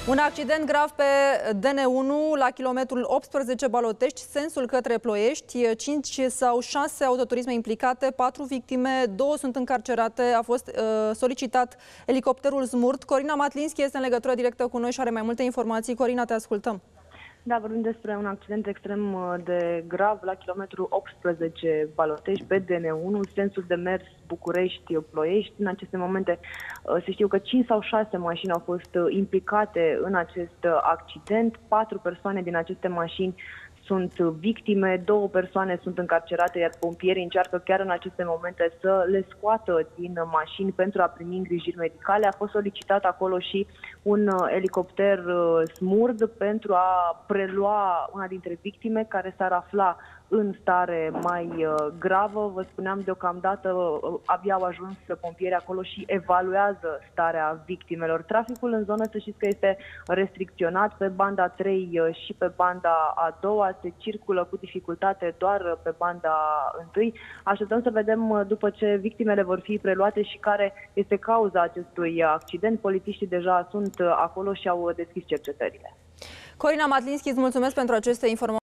Un accident grav pe DN1 la kilometrul 18 Balotești, sensul către Ploiești. 5 sau 6 autoturisme implicate, 4 victime, 2 sunt încarcerate. A fost solicitat elicopterul Smurt. Corina Matlinski este în legătură directă cu noi și are mai multe informații. Corina, te ascultăm. Da, vorbim despre un accident extrem de grav la kilometrul 18 Balotești, pe DN1, sensul de mers București-Ploiești. În aceste momente se știu că 5 sau 6 mașini au fost implicate în acest accident. 4 persoane din aceste mașini sunt victime, 2 persoane sunt încarcerate, iar pompierii încearcă chiar în aceste momente să le scoată din mașini pentru a primi îngrijiri medicale. A fost solicitat acolo și un elicopter Smurt pentru a prelua una dintre victime care s-ar afla în stare mai gravă. Vă spuneam, deocamdată abia au ajuns pompierii acolo și evaluează starea victimelor. Traficul în zonă, să știți că este restricționat pe banda 3 și pe banda a doua. Se circulă cu dificultate doar pe banda 1. Așteptăm să vedem după ce victimele vor fi preluate și care este cauza acestui accident. Polițiștii deja sunt acolo și au deschis cercetările. Corina Matlinski, îți mulțumesc pentru aceste informații.